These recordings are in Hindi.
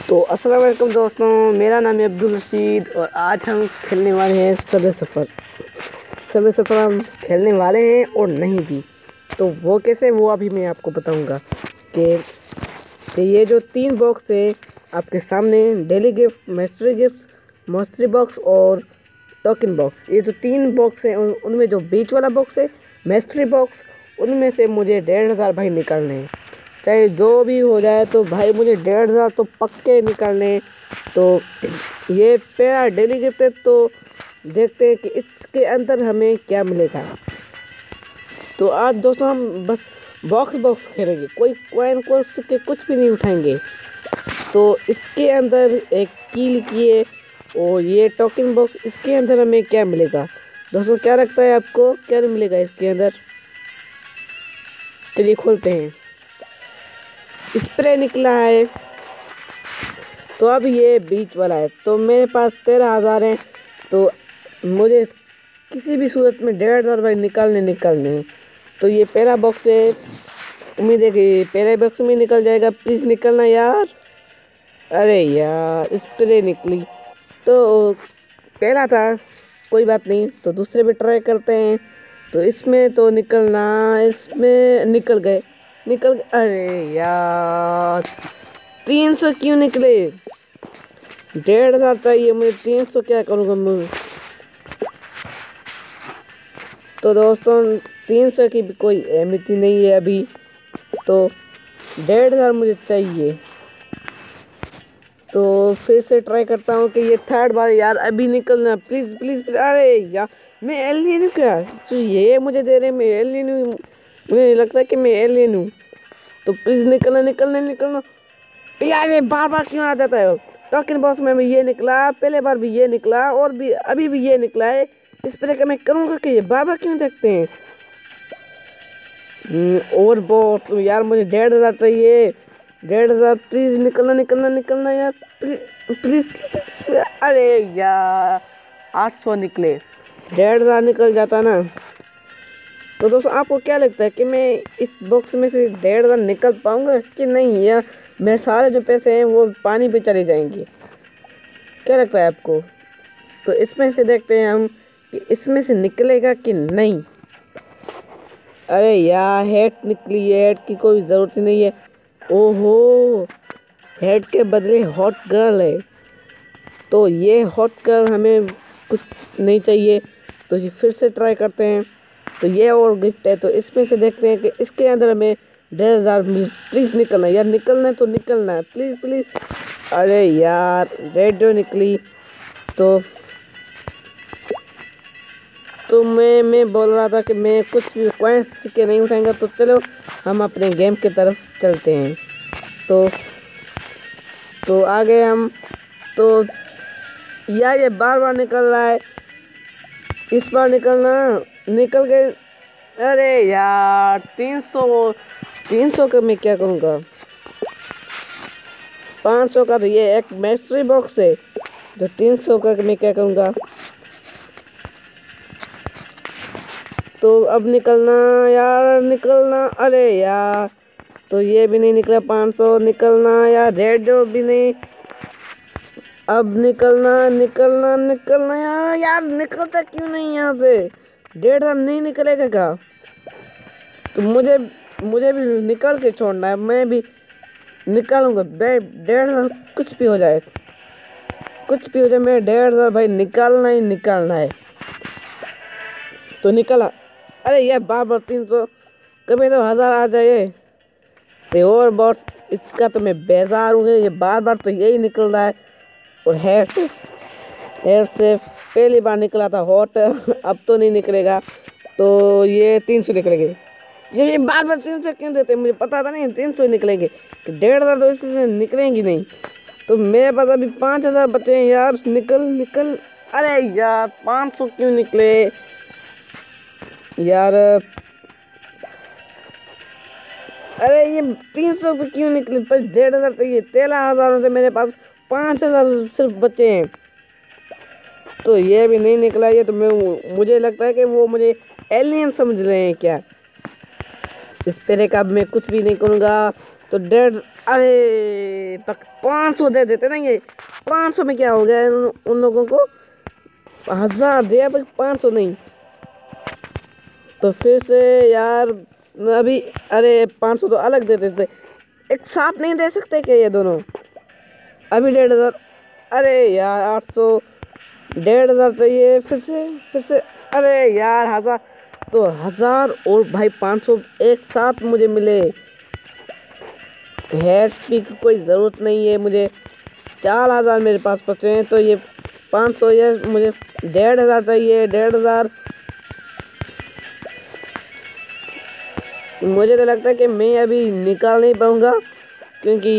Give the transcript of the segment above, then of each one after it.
तो अस्सलाम वालेकुम दोस्तों, मेरा नाम है अब्दुल रशीद और आज हम खेलने वाले हैं सबवे सफ़र हम खेलने वाले हैं और नहीं भी। तो वो कैसे, वो अभी मैं आपको बताऊंगा कि ये जो 3 बॉक्स है आपके सामने, डेली गिफ्ट, मस्टरी बॉक्स और टोकन बॉक्स, ये जो 3 बॉक्स हैं उनमें जो बीच वाला बॉक्स है मस्टरी बॉक्स, उनमें से मुझे 1500 भाई निकालने हैं। चाहे जो भी हो जाए तो भाई मुझे 1500 तो पक्के निकालने। तो ये पहला डेली गिफ्ट है, तो देखते हैं कि इसके अंदर हमें क्या मिलेगा। तो आज दोस्तों हम बस बॉक्स खेलेंगे, कोई कॉइन कोर्स के कुछ भी नहीं उठाएंगे। तो इसके अंदर एक की लिखी है और ये टोकन बॉक्स, इसके अंदर हमें क्या मिलेगा दोस्तों? क्या लगता है आपको, क्या नहीं मिलेगा इसके अंदर? चलिए खोलते हैं। स्प्रे निकला है, तो अब ये बीच वाला है। तो मेरे पास 13,000 है, तो मुझे किसी भी सूरत में 1500 भाई निकालने हैं। तो ये पहला बॉक्स है, उम्मीद है कि पहले बॉक्स में निकल जाएगा। प्लीज़ निकलना यार। अरे यार स्प्रे निकली, तो पहला था, कोई बात नहीं। तो दूसरे पे ट्राई करते हैं। तो इसमें तो इसमें निकल गए। अरे यार 300 क्यों निकले? 1500 चाहिए मुझे, 300 क्या करूँगा मैं? तो दोस्तों 300 की भी कोई अहमियत ही नहीं है अभी, तो 1500 मुझे चाहिए। तो फिर से ट्राई करता हूँ कि ये थर्ड बार यार अभी निकलना, प्लीज़ प्लीज़। अरे यार मैं एलियन हूँ क्या? तो ये मुझे दे रहे, मैं एलियन हूँ? मुझे लगता है कि मैं एलियन हूँ। तो प्लीज़ निकलना यार। ये बार बार क्यों आ जाता है? टोकन बॉक्स में भी ये निकला, पहले बार भी ये निकला और भी अभी भी ये निकला है। इस पर मैं करूँगा कि ये बार बार क्यों देखते हैं? और बॉक्स यार मुझे 1500 चाहिए, 1500। प्लीज़ निकलना यार, प्लीज़। अरे यार 800 निकले, 1500 निकल जाता ना। तो दोस्तों आपको क्या लगता है कि मैं इस बॉक्स में से 1500 निकल पाऊंगा कि नहीं, या मेरे सारे जो पैसे हैं वो पानी पे चले जाएंगे? क्या लगता है आपको? तो इसमें से देखते हैं हम कि इसमें से निकलेगा कि नहीं। अरे यार हेड निकली है, हेड की कोई ज़रूरत ही नहीं है। ओहो, हेड के बदले हॉट गर्ल है। तो ये हॉट गर्ल हमें कुछ नहीं चाहिए, तो ये फिर से ट्राई करते हैं। तो ये और गिफ्ट है, तो इसमें से देखते हैं कि इसके अंदर हमें 1500 प्लीज़ निकलना यार, निकलना है तो निकलना है, प्लीज़। अरे यार रेडियो निकली। तो मैं बोल रहा था कि मैं कुछ भी कॉइन्स के नहीं उठाएंगे। तो चलो हम अपने गेम की तरफ चलते हैं। तो आगे हम, तो यार ये बार बार निकल रहा है, इस बार निकल गए। अरे यार 300 का मैं क्या करूँगा? 500 का तो ये एक मिस्ट्री बॉक्स है, जो 300 का मैं क्या करूँगा? तो अब निकलना। अरे यार तो ये भी नहीं निकला। 500 निकलना यार, रेडियो भी नहीं। अब निकलना यार निकलता क्यों नहीं यहाँ से? 1500 नहीं निकलेगा क्या? तो मुझे भी निकल के छोड़ना है, मैं भी निकालूंगा। 1500 कुछ भी हो जाए, मैं 1500 भाई निकालना है। तो निकला। अरे यार बार 300, कभी तो 1000 आ जाए। तो और बहुत, इसका तो मैं बेजार हूँ, ये बार तो यही निकल रहा है। और हेयर से पहली बार निकला था हॉट, अब तो नहीं निकलेगा। तो ये 300 निकलेंगे। ये बार 300 क्यों देते? मुझे पता था नहीं 300 निकलेंगे, 1500 तो इससे निकलेंगी नहीं। तो मेरे पास अभी 5000 बचे हैं यार, निकल। अरे यार 500 क्यों निकले यार? अरे ये 300 पे क्यों निकले? पर 1500 चाहिए, 13,000 से मेरे पास 5000 सिर्फ बचे हैं। तो ये भी नहीं निकला। ये तो मुझे लगता है कि वो मुझे एलियन समझ रहे हैं क्या? इस पर एक अब मैं कुछ भी नहीं करूँगा। तो 1.5, अरे 500 दे देते ना ये। 500 में क्या हो गया उन लोगों को, 1000 दिया पर 500 नहीं। तो फिर से यार अभी, अरे 500 तो अलग दे देते, एक साथ नहीं दे सकते क्या ये दोनों? अभी 1500, अरे यार 800, 1500 चाहिए फिर से, अरे यार 1000, तो 1000 और भाई 500 एक साथ मुझे मिले। हेड की कोई ज़रूरत नहीं है मुझे, 4000 मेरे पास बचे हैं, तो ये 500, ये मुझे 1500 चाहिए, 1500। मुझे तो लगता है कि मैं अभी निकाल नहीं पाऊंगा, क्योंकि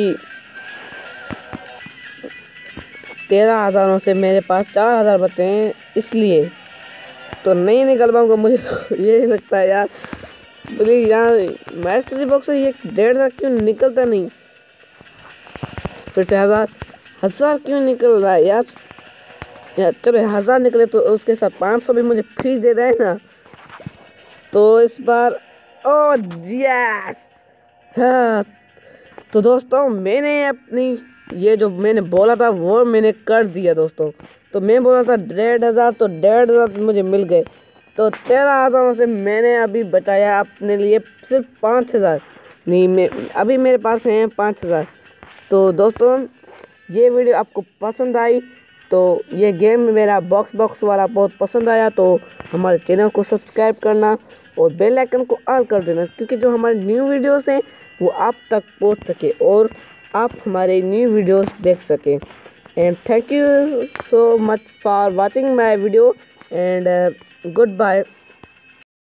13,000 से मेरे पास 4000 बचे हैं, इसलिए तो नहीं निकल पाऊंगा मुझे तो यही लगता है यार। प्लीज यार मैस्ट्री बॉक्स से ये 1500 क्यों निकलता नहीं? फिर से 1000 क्यों निकल रहा है यार? चलो 1000 निकले तो उसके साथ 500 भी मुझे फ्री दे दें ना। तो इस बार, ओ यस, हाँ। तो दोस्तों मैंने अपनी ये जो मैंने बोला था वो मैंने कर दिया दोस्तों। तो मैं बोला था 1500, तो 1500 मुझे मिल गए। तो 13,000 से मैंने अभी बचाया अपने लिए सिर्फ 5000। नहीं, मैं अभी मेरे पास हैं 5000। तो दोस्तों ये वीडियो आपको पसंद आई, तो ये गेम मेरा बॉक्स वाला बहुत पसंद आया, तो हमारे चैनल को सब्सक्राइब करना और बेल आइकन को ऑन कर देना, क्योंकि जो हमारे न्यू वीडियोस हैं वो आप तक पहुंच सके और आप हमारे न्यू वीडियोस देख सकें। And thank you so much for watching my video and good bye.